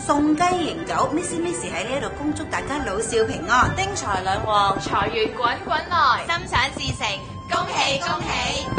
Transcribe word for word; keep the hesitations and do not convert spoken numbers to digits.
送雞迎狗 ，Miss Miss 喺呢一度恭祝大家老少平安， 丁財兩旺，財源滾滾來，心想事成，恭喜恭喜！